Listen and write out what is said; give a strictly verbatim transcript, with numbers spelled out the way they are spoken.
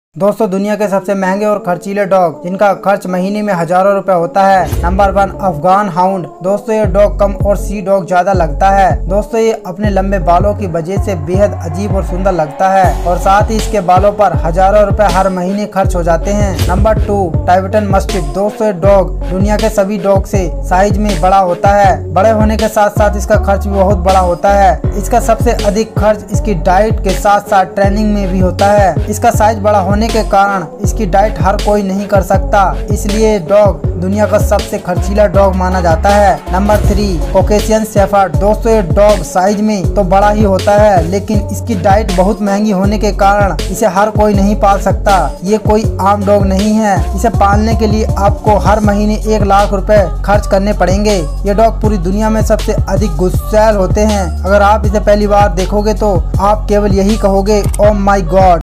दोस्तों दुनिया के सबसे महंगे और खर्चीले डॉग जिनका खर्च महीने में हजारों रुपए होता है। Number one, Afghan hound. दोस्तों ये डॉग कम और सी डॉग ज्यादा लगता है। दोस्तों ये अपने लंबे बालों की वजह से बेहद अजीब और सुंदर लगता है और साथ ही इसके बालों पर हजारों रुपए हर महीने खर्च हो जाते हैं। Number two, Tibetan mastiff. दोस्तों ये डॉग दुनिया के सभी डॉग से साइज में बड़ा होता है। बड़े होने के साथ साथ इसका खर्च भी बहुत बड़ा होता है। इसका सबसे अधिक खर्च इसकी डाइट के साथ साथ ट्रेनिंग में भी होता है। इसका साइज बड़ा होने के कारण इसकी डाइट हर कोई नहीं कर सकता, इसलिए डॉग दुनिया का सबसे खर्चीला डॉग माना जाता है। Number three, Caucasian shepherd. दोस्तों ये डॉग साइज में तो बड़ा ही होता है, लेकिन इसकी डाइट बहुत महंगी होने के कारण इसे हर कोई नहीं पाल सकता। ये कोई आम डॉग नहीं है। इसे पालने के लिए आपको हर महीने एक लाख रुपए खर्च करने पड़ेंगे। ये डॉग पूरी दुनिया में सबसे अधिक गुस्सैल होते हैं। अगर आप इसे पहली बार देखोगे तो आप केवल यही कहोगे, ओह माय गॉड।